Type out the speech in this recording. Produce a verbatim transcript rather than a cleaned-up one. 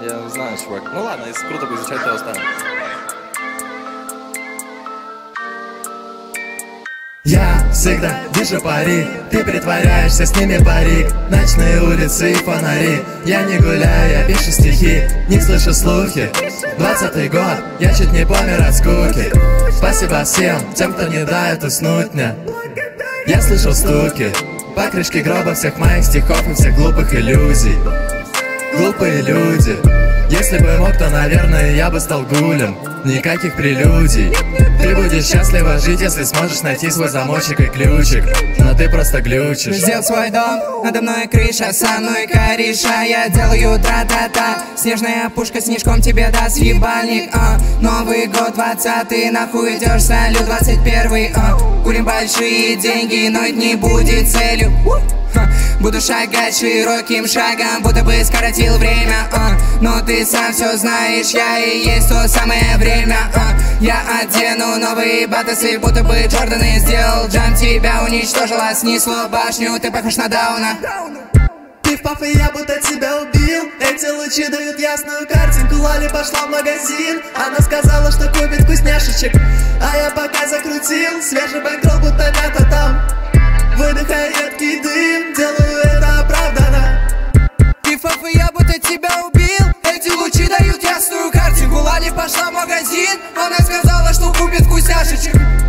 Я знаю, чувак. Ну ладно, если круто будет звучать, то оставим. Я всегда вижу пари, ты притворяешься, с ними парик. Ночные улицы и фонари, я не гуляю, я пишу стихи, не слышу слухи. Двадцатый год, я чуть не помер от скуки. Спасибо всем тем, кто не дает уснуть мне. Я слышал стуки, покрышки гроба всех моих стихов и всех глупых иллюзий. Глупые люди. Если бы мог, то, наверное, я бы стал гулем. Никаких прелюдий. Ты будешь счастлива жить, если сможешь найти свой замочек и ключик. Но ты просто глючишь. Сделал свой дом, надо мной крыша, со мной кореша. Я делаю тра-та-та. Снежная пушка снежком тебе даст ебальник, а. Новый год двадцатый, нахуй идешь, салют двадцать первый, а. Курим большие деньги, но это не будет целью. Буду шагать широким шагом, будто бы скоротил время, а. Но ты сам все знаешь, я и есть то самое время, а. Я одену новые батасы, будто бы Джорданы. Сделал джам, тебя уничтожила, снесло башню, ты похож на Дауна. Ты в папе, я будто тебя убил. Эти лучи дают ясную картинку. Лали пошла в магазин, она сказала, что купит вкусняшечек. А я пока закрутил свежий бэнкролл, будто мята там. Выдыхая едкий дым, делаю это оправданно. Ты в папе, я будто тебя убил. Эти лучи дают ясную картинку. Лали пошла в магазин, она сказала, что купит вкусняшечек.